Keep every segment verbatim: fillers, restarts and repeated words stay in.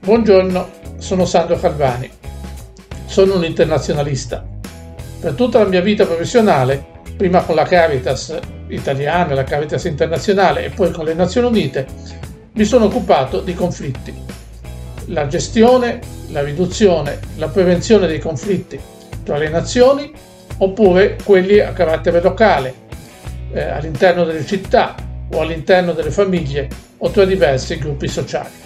Buongiorno, sono Sandro Calvani. Sono un internazionalista. Per tutta la mia vita professionale, prima con la Caritas italiana, la Caritas internazionale e poi con le Nazioni Unite, mi sono occupato di conflitti. La gestione, la riduzione, la prevenzione dei conflitti tra le nazioni oppure quelli a carattere locale, eh, all'interno delle città o all'interno delle famiglie o tra diversi gruppi sociali.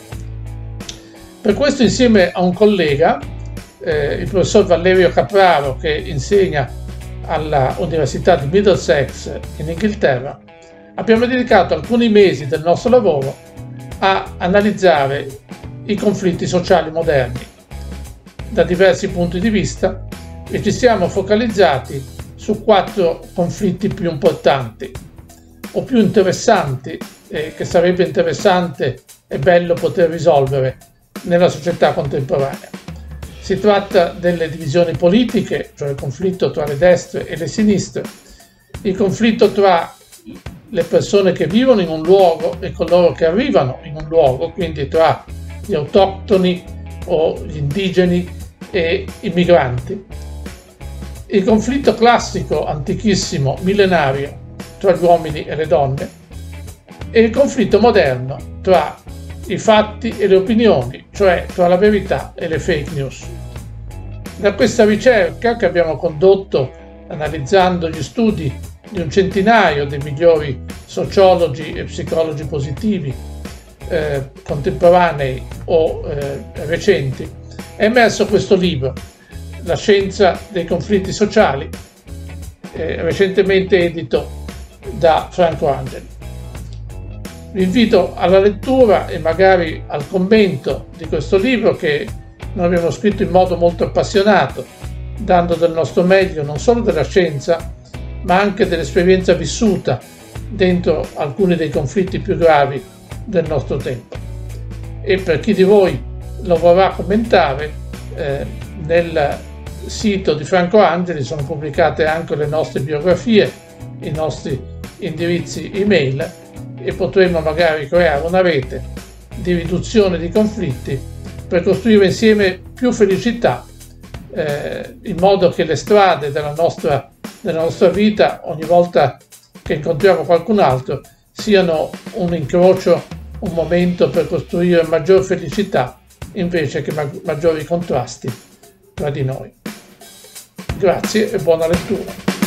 Per questo, insieme a un collega, eh, il professor Valerio Capraro, che insegna alla Università di Middlesex in Inghilterra, abbiamo dedicato alcuni mesi del nostro lavoro a analizzare i conflitti sociali moderni da diversi punti di vista e ci siamo focalizzati su quattro conflitti più importanti o più interessanti eh, che sarebbe interessante e bello poter risolvere nella società contemporanea. Si tratta delle divisioni politiche, cioè il conflitto tra le destre e le sinistre, il conflitto tra le persone che vivono in un luogo e coloro che arrivano in un luogo, quindi tra gli autoctoni o gli indigeni e i migranti, il conflitto classico, antichissimo, millenario tra gli uomini e le donne e il conflitto moderno tra i fatti e le opinioni, cioè tra la verità e le fake news. Da questa ricerca che abbiamo condotto analizzando gli studi di un centinaio dei migliori sociologi e psicologi positivi eh, contemporanei o eh, recenti, è emerso questo libro, La scienza dei conflitti sociali, eh, recentemente edito da Franco Angeli. Vi invito alla lettura e magari al commento di questo libro che noi abbiamo scritto in modo molto appassionato, dando del nostro meglio non solo della scienza, ma anche dell'esperienza vissuta dentro alcuni dei conflitti più gravi del nostro tempo. E per chi di voi lo vorrà commentare, eh, nel sito di Franco Angeli sono pubblicate anche le nostre biografie, i nostri indirizzi email, e potremo magari creare una rete di riduzione di conflitti per costruire insieme più felicità, eh, in modo che le strade della nostra, della nostra vita, ogni volta che incontriamo qualcun altro, siano un incrocio, un momento per costruire maggior felicità invece che mag- maggiori contrasti tra di noi. Grazie e buona lettura.